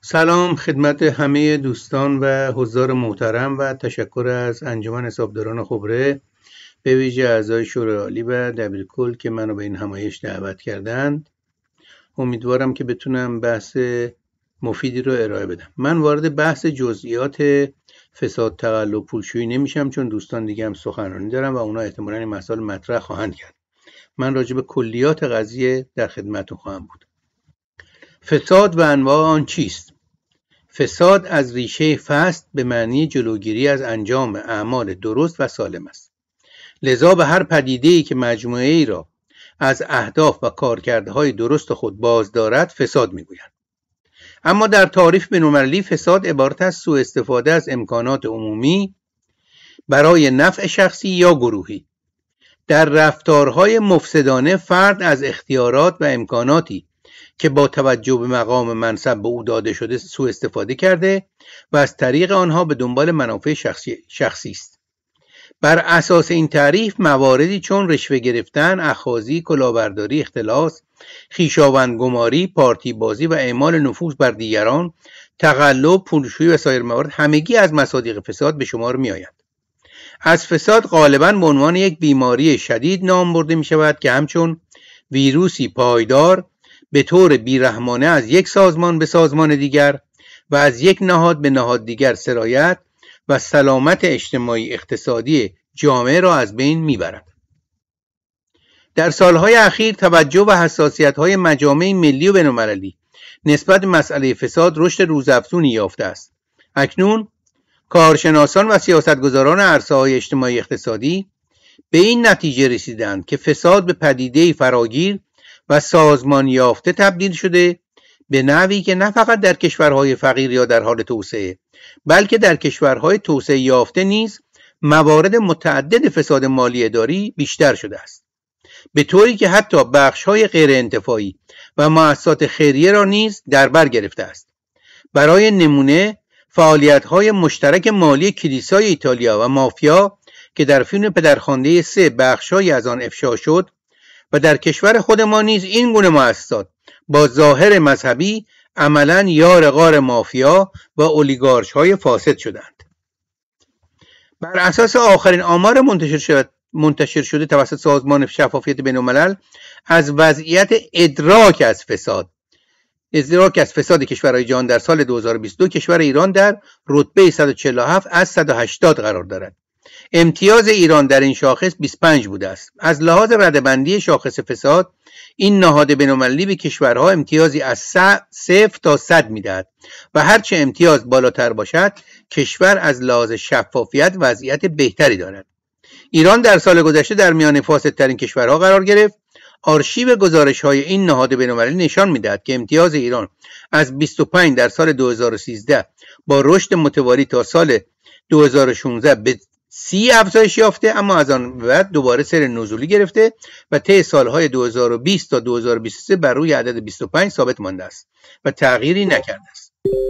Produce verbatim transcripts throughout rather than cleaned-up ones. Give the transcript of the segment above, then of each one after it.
سلام خدمت همه دوستان و حضار محترم و تشکر از انجمن حسابداران خبره، به ویژه اعضای شورای عالی و دبیرکل که منو به این همایش دعوت کردند. امیدوارم که بتونم بحث مفیدی رو ارائه بدم. من وارد بحث جزئیات فساد تقلب پولشویی نمیشم، چون دوستان دیگه هم سخنرانی دارن و اونا احتمالاً این مسائل مطرح خواهند کرد. من راجع به کلیات قضیه در خدمتتون خواهم بود. فساد و انواع آن چیست؟ فساد از ریشه فسد به معنی جلوگیری از انجام اعمال درست و سالم است. لذا به هر پدیده‌ای که مجموعه ای را از اهداف و کارکردهای درست خود باز دارد فساد میگویند. اما در تعریف بین‌المللی فساد عبارت از سوء استفاده از امکانات عمومی برای نفع شخصی یا گروهی. در رفتارهای مفسدانه فرد از اختیارات و امکاناتی که با توجه به مقام منصب به او داده شده سوء استفاده کرده و از طریق آنها به دنبال منافع شخصی, شخصی است. بر اساس این تعریف مواردی چون رشوه گرفتن، اخاذی، کلاهبرداری، اختلاس، خویشاوندگماری، پارتی بازی و اعمال نفوذ بر دیگران، تقلب، پولشویی و سایر موارد همگی از مصادیق فساد به شمار می آیند. از فساد غالباً به عنوان یک بیماری شدید نام برده می شود که همچون ویروسی پایدار به طور بیرحمانه از یک سازمان به سازمان دیگر و از یک نهاد به نهاد دیگر سرایت و سلامت اجتماعی اقتصادی جامعه را از بین میبرد. در سالهای اخیر توجه و حساسیت‌های مجامع ملی و بین‌المللی نسبت به مسئله فساد رشد روزافزونی یافته است. اکنون کارشناسان و سیاستگزاران عرصه‌های اجتماعی اقتصادی به این نتیجه رسیدند که فساد به پدیده‌ای فراگیر و سازمان یافته تبدیل شده، به نحوی که نه فقط در کشورهای فقیر یا در حال توسعه، بلکه در کشورهای توسعه یافته نیز موارد متعدد فساد مالی اداری بیشتر شده است، به طوری که حتی بخش‌های غیر انتفاعی و مؤسسات خیریه را نیز در بر گرفته است. برای نمونه فعالیت‌های مشترک مالی کلیسای ایتالیا و مافیا که در فیلم پدرخوانده سه بخش‌هایی از آن افشا شد و در کشور خود ما نیز این گونه مؤسسات با ظاهر مذهبی عملاً یار غار مافیا و اولیگارش های فاسد شدند. بر اساس آخرین آمار منتشر شده, منتشر شده توسط سازمان شفافیت بین‌الملل از وضعیت ادراک از فساد ادراک از فساد کشورهای جهان در سال دو هزار و بیست و دو، کشور ایران در رتبه صد و چهل و هفت از صد و هشتاد قرار دارد. امتیاز ایران در این شاخص بیست و پنج بوده است. از لحاظ رده‌بندی شاخص فساد این نهاد بین‌المللی به کشورها امتیازی از صفر تا صد میدهد و هرچه امتیاز بالاتر باشد کشور از لحاظ شفافیت وضعیت بهتری دارد. ایران در سال گذشته در میان فاسدترین کشورها قرار گرفت. آرشیو گزارش‌های این نهاد بین‌المللی نشان می‌دهد که امتیاز ایران از بیست و پنج در سال دو هزار و سیزده با رشد متوالی تا سال دو هزار و شانزده به سی افزایش یافته، اما از آن بعد دوباره سیر نزولی گرفته و طی سالهای دو هزار و بیست تا دو هزار و بیست و سه بر روی عدد بیست و پنج ثابت مانده است و تغییری نکرده است.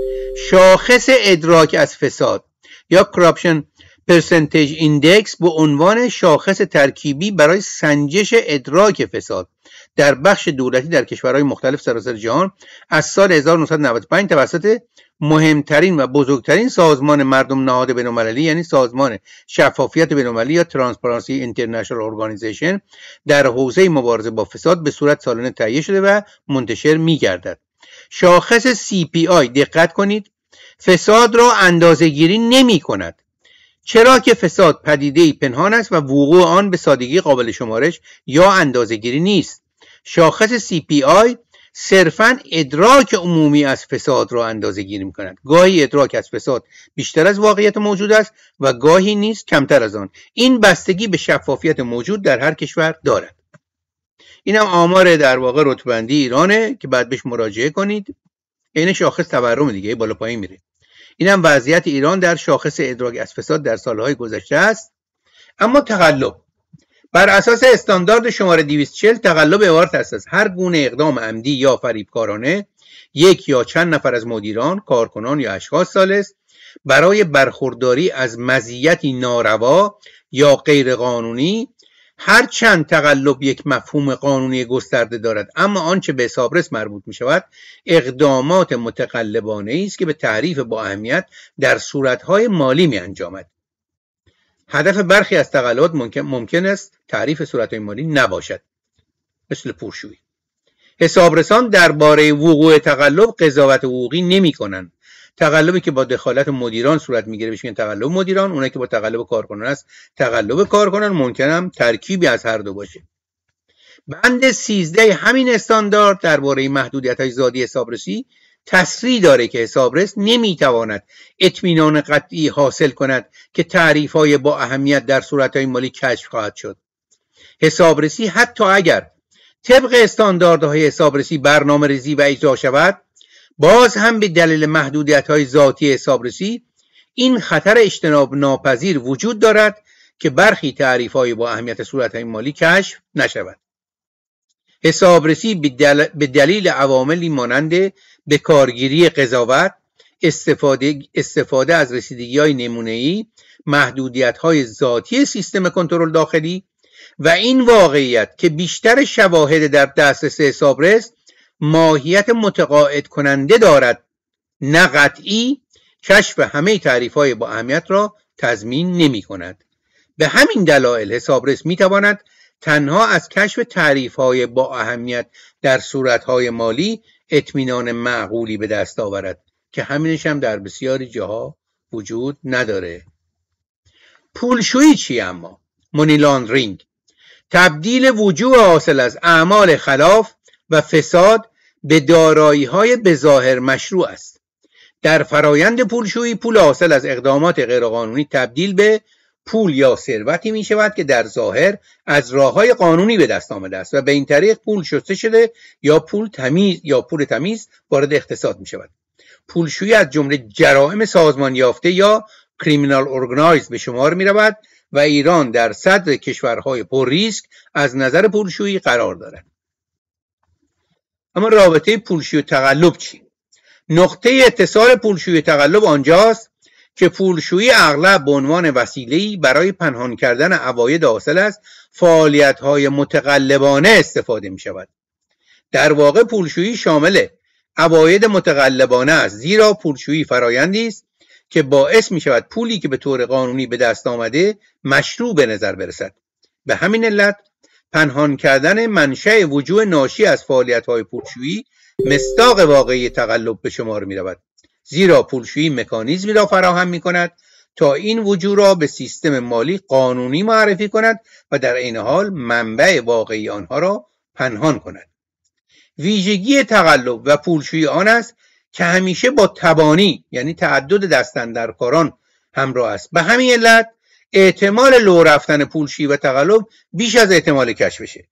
شاخص ادراک از فساد یا Corruption Percentage Index به عنوان شاخص ترکیبی برای سنجش ادراک فساد در بخش دولتی در کشورهای مختلف سراسر جهان از سال هزار و نهصد و نود و پنج توسط مهمترین و بزرگترین سازمان مردم نهاد بین‌المللی یعنی سازمان شفافیت بین‌المللی یا Transparency International Organization در حوزه مبارزه با فساد به صورت سالانه تهیه شده و منتشر می‌گردد. شاخص سی پی آی دقت کنید فساد را اندازه‌گیری نمی‌کند، چرا که فساد پدیده‌ای پنهان است و وقوع آن به سادگی قابل شمارش یا اندازه‌گیری نیست. شاخص سی پی آی صرفاً ادراک عمومی از فساد را اندازه گیری می کند. گاهی ادراک از فساد بیشتر از واقعیت موجود است و گاهی نیز کمتر از آن. این بستگی به شفافیت موجود در هر کشور دارد. این هم آمار در واقع رتبه‌بندی ایرانه که بعد بهش مراجعه کنید. این شاخص تورم دیگه بالا پایین میره. این هم وضعیت ایران در شاخص ادراک از فساد در سالهای گذشته است. اما تقلب بر اساس استاندارد شماره دویست و چهل تقلب عبارت است از هر گونه اقدام عمدی یا فریبکارانه یک یا چند نفر از مدیران، کارکنان یا اشخاص ثالث برای برخورداری از مزیتی ناروا یا غیرقانونی هر چند تقلب یک مفهوم قانونی گسترده دارد، اما آنچه به حسابرس مربوط می شود اقدامات متقلبانه است که به تعریف با اهمیت در صورتهای مالی می انجامد. هدف برخی از تقلبات ممکن, ممکن است تعریف صورتهای مالی نباشد، مثل پولشویی. حسابرسان درباره وقوع تقلب قضاوت حقوقی نمی کنند. تقلبی که با دخالت مدیران صورت میگیره بهش میگن تقلب مدیران، اونایی که با تقلب کارکنان است تقلب کارکنان، ممکن هم ترکیبی از هر دو باشه. بند سیزده همین استاندارد درباره محدودیت‌های ذاتی حسابرسی تصریح داره که حسابرس نمیتواند اطمینان قطعی حاصل کند که تعریف‌های با اهمیت در صورت‌های مالی کشف خواهد شد. حسابرسی حتی اگر طبق استانداردهای حسابرسی برنامه‌ریزی و اجرا شود، باز هم به دلیل محدودیت‌های ذاتی حسابرسی این خطر اجتناب ناپذیر وجود دارد که برخی تعریف‌های با اهمیت صورت‌های مالی کشف نشود. حسابرسی به دلیل عواملی مانند بکارگیری قضاوت، استفاده استفاده از رسیدگی‌های نمونه‌ای، محدودیت‌های ذاتی سیستم کنترل داخلی و این واقعیت که بیشتر شواهد در دسترس حسابرس ماهیت متقاعد کننده دارد نه قطعی، کشف همه تعریف‌های با اهمیت را تضمین نمی‌کند. به همین دلایل حسابرس می‌تواند تنها از کشف تعریف‌های با اهمیت در صورت‌های مالی اطمینان معقولی به دست آورد که همینش هم در بسیاری جاها وجود نداره. پولشویی چی اما؟ مانی لاندرینگ، تبدیل وجوه حاصل از اعمال خلاف و فساد به دارایی‌های بظاهر مشروع است. در فرایند پولشویی پول حاصل از اقدامات غیرقانونی تبدیل به پول یا ثروتی می شود که در ظاهر از راه‌های قانونی به دست آمده است و به این طریق پول شسته شده یا پول تمیز یا پول تمیز وارد اقتصاد می شود. پولشویی از جمله جرائم سازمان یافته یا کریمینال ارگانایزد به شمار می رود و ایران در صدر کشورهای پر ریسک از نظر پولشویی قرار دارد. اما رابطه پولشویی و تقلب چی؟ نقطه اتصال پولشویی و تقلب آنجاست که پولشویی اغلب به عنوان وسیله‌ای برای پنهان کردن عواید حاصل از فعالیت‌های متقلبانه استفاده می‌شود. در واقع پولشویی شامل عواید متقلبانه است، زیرا پولشویی فرایندی است که باعث می‌شود پولی که به طور قانونی به دست آمده مشروع به نظر برسد. به همین علت پنهان کردن منشأ وجوه ناشی از فعالیت‌های پولشویی مصداق واقعی تقلب به شمار می‌رود، زیرا پولشویی مکانیزمی را فراهم می‌کند تا این وجوه را به سیستم مالی قانونی معرفی کند و در عین حال منبع واقعی آنها را پنهان کند. ویژگی تقلب و پولشویی آن است که همیشه با تبانی یعنی تعدد دستاندرکاران همراه است. به همین علت احتمال لو رفتن پولشویی و تقلب بیش از احتمال کشفشه.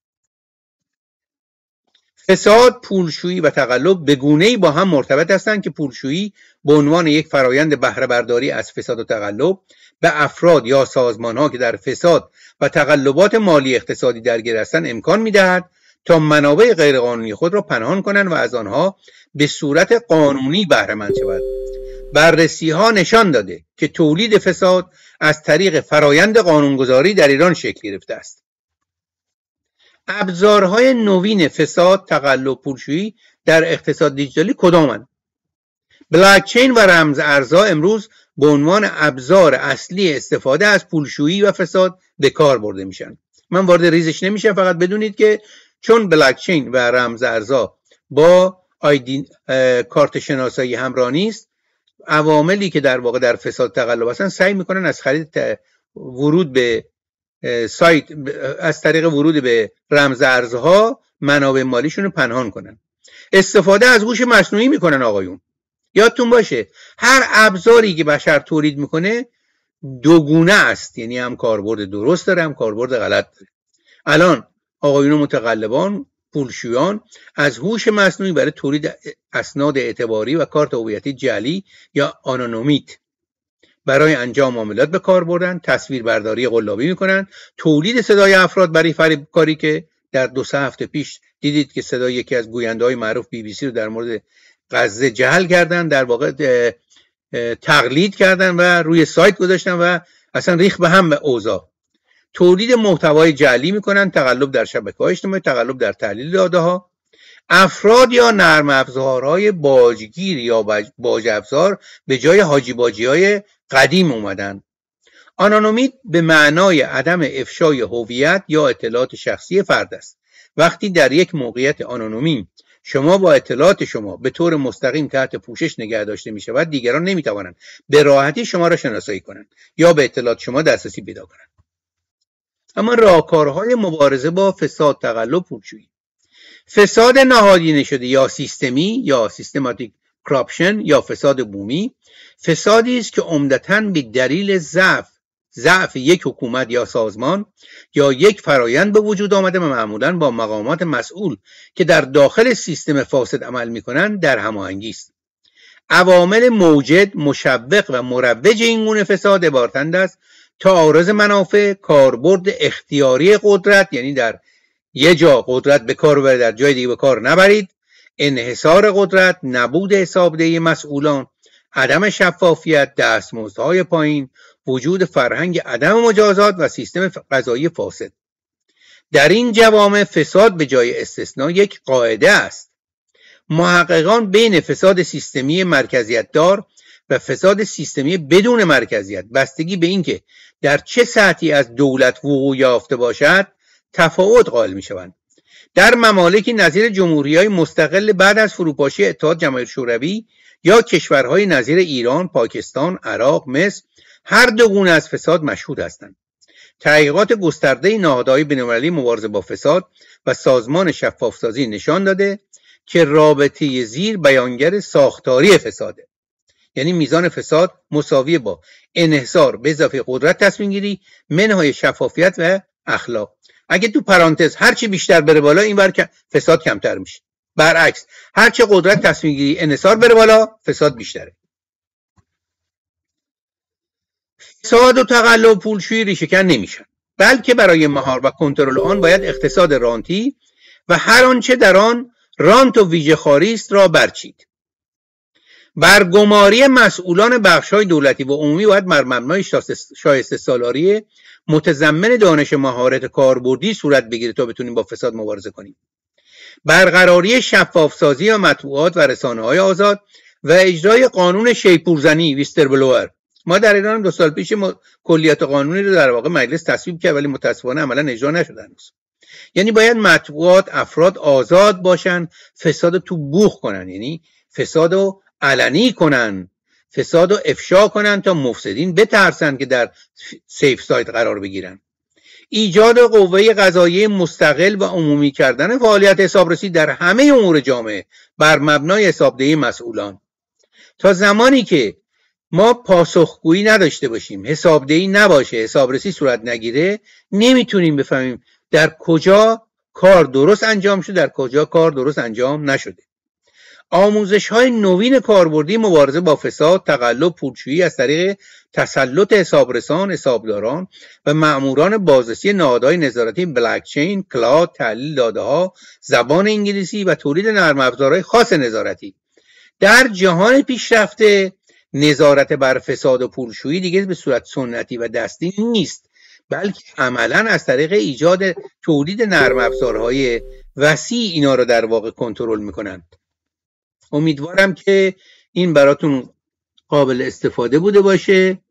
فساد، پولشویی و تقلب به گونه‌ای با هم مرتبط هستند که پولشویی به عنوان یک فرایند بهره برداری از فساد و تقلب به افراد یا سازمان‌ها که در فساد و تقلبات مالی اقتصادی درگیر هستند امکان می‌دهد تا منابع غیرقانونی خود را پنهان کنند و از آنها به صورت قانونی بهره مند شوند. بررسی‌ها نشان داده که تولید فساد از طریق فرایند قانونگذاری در ایران شکل گرفته است. ابزارهای نوین فساد، تقلب، پولشویی در اقتصاد دیجیتالی کدامند؟ بلاکچین و رمز ارزها امروز به عنوان ابزار اصلی استفاده از پولشویی و فساد به کار برده میشن. من وارد ریزش نمیشم، فقط بدونید که چون بلاکچین و رمز ارزها با آیدی کارت شناسایی همراه نیست، عواملی که در واقع در فساد تقلب هستن سعی میکنن از خرید ورود به سایت از طریق ورود به رمز ارزها منابع مالیشون رو پنهان کنن. استفاده از هوش مصنوعی میکنن آقایون. یادتون باشه هر ابزاری که بشر تولید میکنه دوگونه است، یعنی هم کاربرد درست داره هم کاربرد غلط داره. الان آقایون متقلبان، پولشویان از هوش مصنوعی برای تولید اسناد اعتباری و کارت هویتی جعلی یا آنونیمیت برای انجام معاملات به کار بردن، تصویر برداری قلابی میکنن، تولید صدای افراد برای فریبکاری که در دو سه هفته پیش دیدید که صدای یکی از گوینده‌های معروف بی بی سی رو در مورد غزه جعل کردن، در واقع تقلید کردن و روی سایت گذاشتن و اصلا ریخ به هم به اوضاع. تولید محتوای جعلی میکنن، تقلب در شبکه‌های اجتماعی، تقلب در تحلیل داده ها. افراد یا نرم افزارهای باجگیر یا باج افزار به جای حاجی باجی های قدیم اومدن. آنونیمی به معنای عدم افشای هویت یا اطلاعات شخصی فرد است. وقتی در یک موقعیت آنونیمی شما با اطلاعات شما به طور مستقیم تحت پوشش نگه داشته می شود، دیگران نمی توانند به راحتی شما را شناسایی کنند یا به اطلاعات شما دسترسی پیدا کنند. اما راهکارهای مبارزه با فساد، تقلب، پولشویی. فساد نهادینه شده یا سیستمی یا سیستماتیک کراپشن یا فساد بومی، فسادی است که عمدتاً به دلیل ضعف ضعف یک حکومت یا سازمان یا یک فرایند به وجود آمده و معمولاً با مقامات مسئول که در داخل سیستم فاسد عمل می‌کنند در هماهنگی است. عوامل موجد، مشوق و مروج این گونه فساد عبارتند است: تعارض منافع، کاربرد اختیاری قدرت، یعنی در یه جا قدرت به کار ببرید در جای دیگه به کار نبرید، انحصار قدرت، نبود حسابدهی مسئولان، عدم شفافیت، دستمزدهای پایین، وجود فرهنگ عدم مجازات و سیستم قضایی فاسد. در این جوامع فساد به جای استثناء یک قاعده است. محققان بین فساد سیستمی مرکزیت دار و فساد سیستمی بدون مرکزیت، بستگی به اینکه در چه سطحی از دولت وقوع یافته باشد، تفاوت قائل می شوند. در ممالکی نظیر جمهوری‌های مستقل بعد از فروپاشی اتحاد جماهیر شوروی یا کشورهای نظیر ایران، پاکستان، عراق، مصر، هر دو گونه از فساد مشهود هستند. تحقیقات گسترده نهادهای بین‌المللی مبارزه با فساد و سازمان شفافسازی نشان داده که رابطه زیر بیانگر ساختاری فساده، یعنی میزان فساد مساوی با انحصار به اضافه قدرت تصمیم گیری، منهای شفافیت و اخلاق. اگه تو پرانتز هرچی بیشتر بره بالا اینور که فساد کمتر میشه، برعکس هرچی قدرت تصمیم گیری انحصار بره بالا فساد بیشتره. فساد و تقلب و پولشویی ریشه‌کن نمیشن، بلکه برای مهار و کنترل آن باید اقتصاد رانتی و هر آنچه در آن رانت و ویژه خواری است را برچید. برگماری مسئولان بخش‌های دولتی و عمومی باید بر مبنای شایسته سالاری متضمن دانش مهارت کاربردی صورت بگیره تا بتونیم با فساد مبارزه کنیم. برقراری شفافسازی و مطبوعات و رسانه‌های آزاد و اجرای قانون شیپورزنی ویستربلوئر. ما در ایران دو سال پیش کلیات قانونی رو در واقع مجلس تصویب کرد ولی متاسفانه عملا اجرا نشده هنوز. یعنی باید مطبوعات، افراد آزاد باشن، فساد تو بوق کنن، یعنی فساد رو علنی کنن، فساد رو افشا کنن تا مفسدین بترسن که در سیف سایت قرار بگیرن. ایجاد قوه قضاییه مستقل و عمومی کردن فعالیت حسابرسی در همه امور جامعه بر مبنای حسابدهی مسئولان. تا زمانی که ما پاسخگویی نداشته باشیم، حسابدهی نباشه، حسابرسی صورت نگیره، نمیتونیم بفهمیم در کجا کار درست انجام شده، در کجا کار درست انجام نشده. آموزش های نوین کاربردی مبارزه با فساد، تقلب، پولشویی از طریق تسلط حسابرسان، حسابداران و مأموران بازرسی نهادهای نظارتی بلاکچین، کلاود، تحلیل داده ها، زبان انگلیسی و تولید نرم افزارهای خاص نظارتی. در جهان پیشرفته نظارت بر فساد و پولشویی دیگه به صورت سنتی و دستی نیست، بلکه عملا از طریق ایجاد تولید نرم افزارهای وسیع اینا رو در واقع کنترل میکنند. امیدوارم که این براتون قابل استفاده بوده باشه.